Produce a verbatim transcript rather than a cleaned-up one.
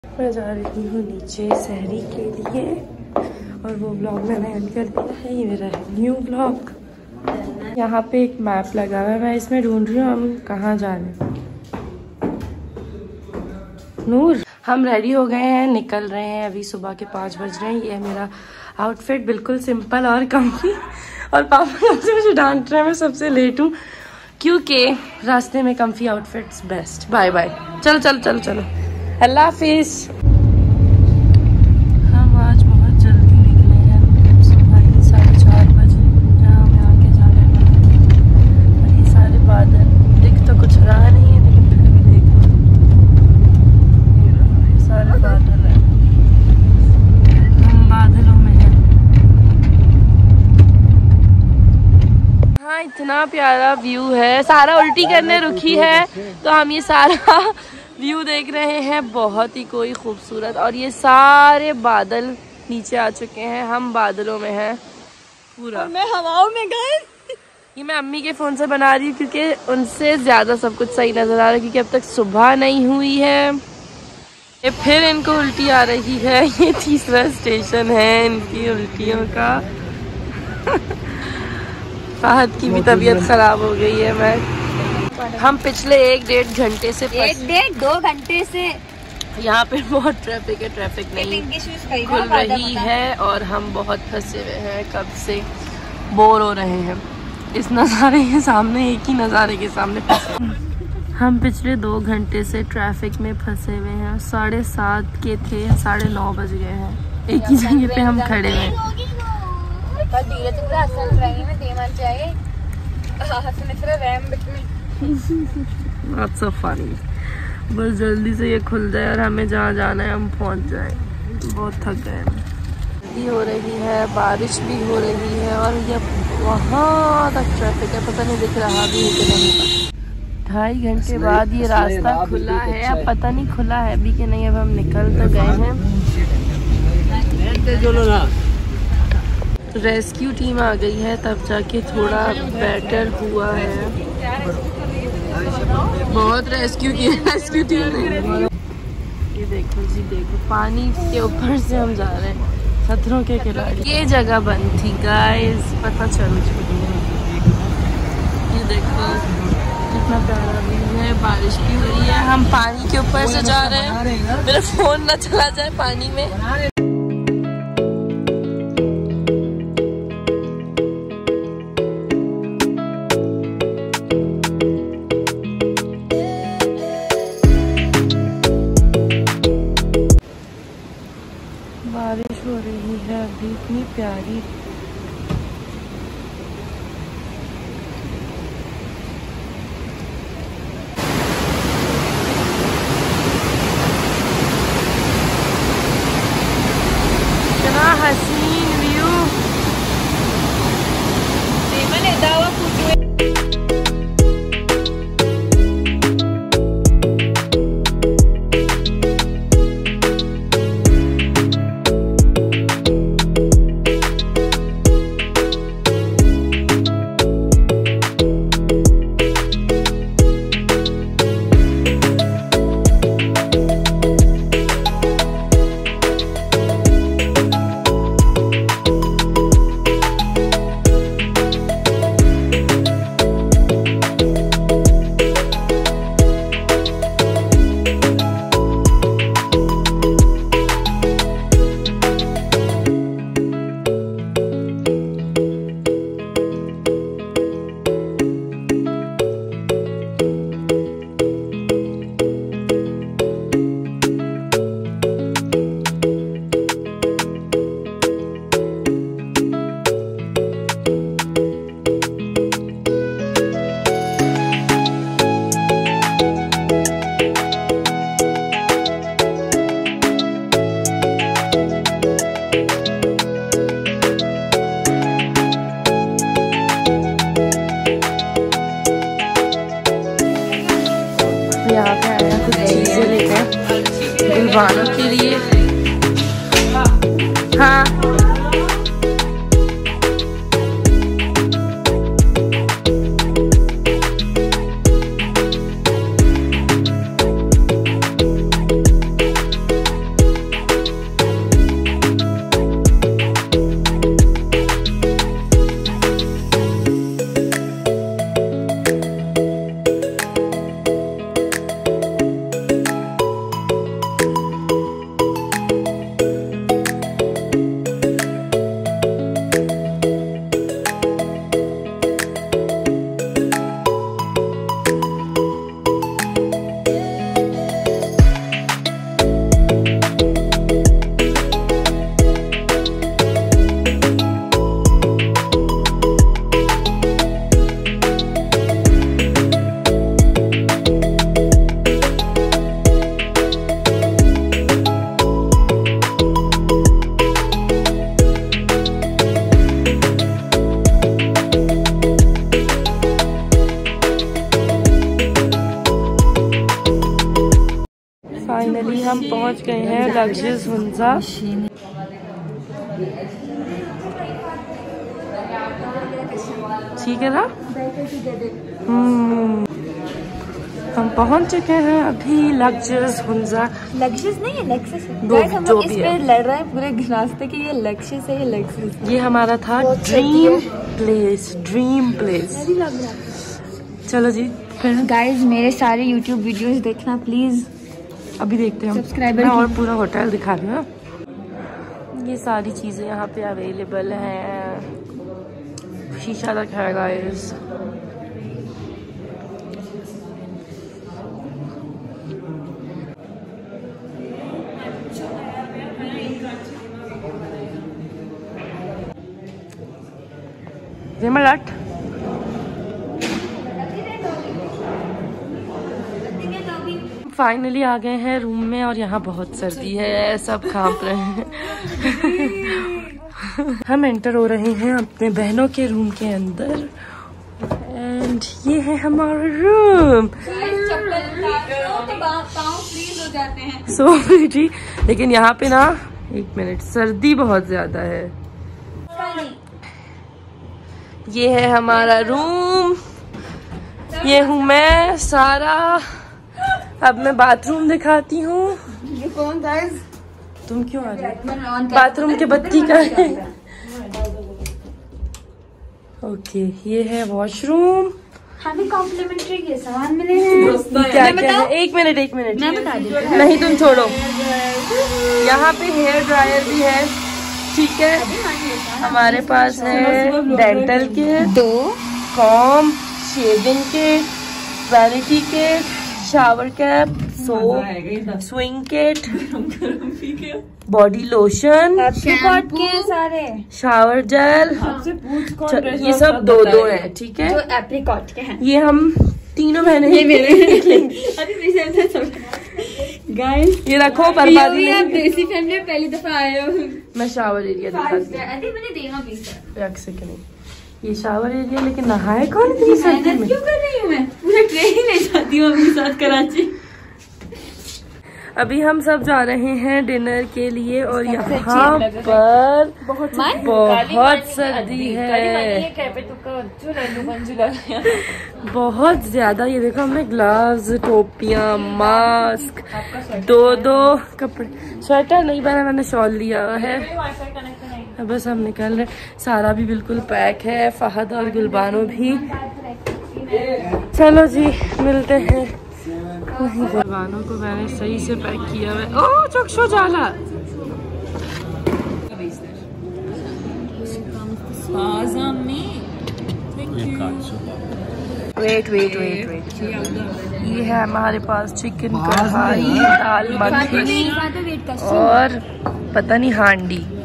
मैं जा रही हूँ नीचे सहरी के लिए और वो ब्लॉग मैंने एंड कर दिया है। ये मेरा न्यू ब्लॉग। यहाँ पे एक मैप लगा हुआ है, मैं इसमें ढूंढ रही हूँ हम कहाँ जा रहे हैं। नूर, हम रेडी हो गए हैं, निकल रहे हैं। अभी सुबह के पाँच बज रहे हैं। ये है मेरा आउटफिट, बिल्कुल सिंपल और कम्फी। और पापा से मुझे डांट रहे हैं, मैं सबसे लेट हूँ क्योंकि रास्ते में comfy outfits best. Bye bye, चलो चलो चलो चलो, अल्लाह हाफिज। हम आज बहुत जल्दी निकले हैं, सुबह साढ़े चार बजे, जहाँ हमें आगे जाने वाले थे। और ये सारे बादल, दिख तो कुछ रहा नहीं है लेकिन फिर भी देखो, ये रहा, ये सारे बादल हैं, हम बादलों में हैं। हाँ, इतना प्यारा व्यू है। सारा उल्टी करने रुकी है तो हम ये सारा व्यू देख रहे हैं, बहुत ही कोई खूबसूरत। और ये सारे बादल नीचे आ चुके हैं, हम बादलों में हैं पूरा। मैं हवाओं में गए। ये मैं अम्मी के फोन से बना रही हूँ क्योंकि उनसे ज्यादा सब कुछ सही नजर आ रहा है, क्योंकि अब तक सुबह नहीं हुई है। ये फिर इनको उल्टी आ रही है, ये तीसरा स्टेशन है इनकी उल्टियों का। फाहद की भी तबीयत खराब हो गई है। मैं हम पिछले एक डेढ़ घंटे से एक डेढ़ दो घंटे से यहाँ पे बहुत ट्रैफिक है, ट्रैफिक नहीं खुल रही है और हम बहुत फंसे हुए हैं, कब से बोर हो रहे हैं इस नज़ारे के सामने, एक ही नज़ारे के सामने फंसे। हम पिछले दो घंटे से ट्रैफिक में फंसे हुए हैं। साढ़े सात के थे, साढ़े नौ बज गए हैं, एक ही जगह पे हम खड़े हैं। Not so funny। बस जल्दी से ये खुल जाए और हमें जहाँ जाना है हम पहुँच जाए। बहुत थक गए हैं। सर्दी हो रही है, बारिश भी हो रही है और ये वहाँ तक ट्रैफिक है, पता नहीं दिख रहा भी है कि नहीं। ढाई घंटे बाद ये रास्ता खुला है, अब पता नहीं खुला है भी कि नहीं। अब हम निकल तो गए हैं। रेस्क्यू टीम आ गई है, तब जाके थोड़ा बेटर हुआ है। बहुत रेस्क्यू किया रेस्क्यू टीम ने। ये देखो जी, देखो पानी के ऊपर से हम जा रहे हैं, खतरों के खिलाड़ी। ये जगह बंद थी गाइस, पता चल चुकी है। ये देखो कितना प्यारा व्यू है, बारिश भी हो रही है, हम पानी के ऊपर से जा रहे हैं। मेरा फोन ना चला जाए पानी में। बारिश हो रही है अभी, इतनी प्यारी। कितना हसीन व्यू। यहाँ पे आया कुछ चीजें लेकर गुलबानों के लिए। हाँ, पहुंच गए हैं लग्जरियस हुंजा। ठीक है ना? हम्म हम पहुंच चुके हैं अभी लग्जरियस हुंजा। लग्जरियस नहीं है, लेक्सस है। दो- Guys, हम जो लोग इस भी पे है। लड़ रहे हैं पूरे रास्ते कि ये लग्जरियस है, ये लेक्सस। ये हमारा था ड्रीम प्लेस, ड्रीम प्लेस। चलो जी फिर गाइस मेरे सारे यूट्यूब वीडियोस देखना प्लीज। अभी देखते हैं हम। सब्सक्राइबर मैं की- और पूरा होटल दिखा रही हूँ। ये सारी चीजें यहाँ पे अवेलेबल हैं। शीशा रखा है गाइस। मलट फाइनली आ गए हैं रूम में और यहाँ बहुत सर्दी है, सब कांप रहे हैं। हम एंटर हो रहे हैं अपने बहनों के रूम के अंदर एंड ये है हमारा रूम। सो जी लेकिन यहाँ पे ना एक मिनट सर्दी बहुत ज्यादा है। ये है हमारा रूम, ये हूँ मैं सारा। अब मैं बाथरूम दिखाती हूँ। ये कौन गाइस? तुम क्यों आ रही हो? बाथरूम के बत्ती का है। ओके ये है वॉशरूम। हमें कॉम्प्लीमेंट्री के सामान मिले हैं। क्या क्या है? एक मिनट एक मिनट मैं बता देती हूँ। नहीं तुम छोड़ो। यहाँ पे हेयर ड्रायर भी है, ठीक है। हमारे पास है डेंटल किट, दो comb, shaving kit, vanity kit, shower cap, soap, sewing kit, body lotion, apricot के सारे शावर जेल। ये सब दो दो है, ठीक है। जो एप्रिकॉट के हैं। ये हम तीनों बहनें ये मेरे गाइस ये रखो बर्बादी आप नहीं। देसी फैमिली में पहली दफा आए हो। मैं शावर एरिया दिखाती हूँ। अरे मैंने देना भी सर। एक सेकंड। ये शावर एरिया, लेकिन नहाए कौन इतनी सर्दी मेहनत में? क्यों कर रही हूँ मैं? पूरा ट्रेन ही ले जाती हूँ अपने साथ कराची। अभी हम सब जा रहे हैं डिनर के लिए और यहाँ पर बहुत बहुत सर्दी है, बहुत ज्यादा। ये देखो हमने ग्लव्स, टोपियां, मास्क, दो दो कपड़े, स्वेटर नहीं पहना, मैंने शॉल लिया हुआ है। अब बस हम निकल रहे। सारा भी बिल्कुल पैक है, फहद और गुलबानो भी। चलो जी मिलते हैं। गुलबानो को मैंने सही से पैक किया हुआ। ओ चक्षु जाला। वेट वेट वेट वेट ये है हमारे पास चिकन कढ़ाई, दाल मखनी और पता नहीं हांडी।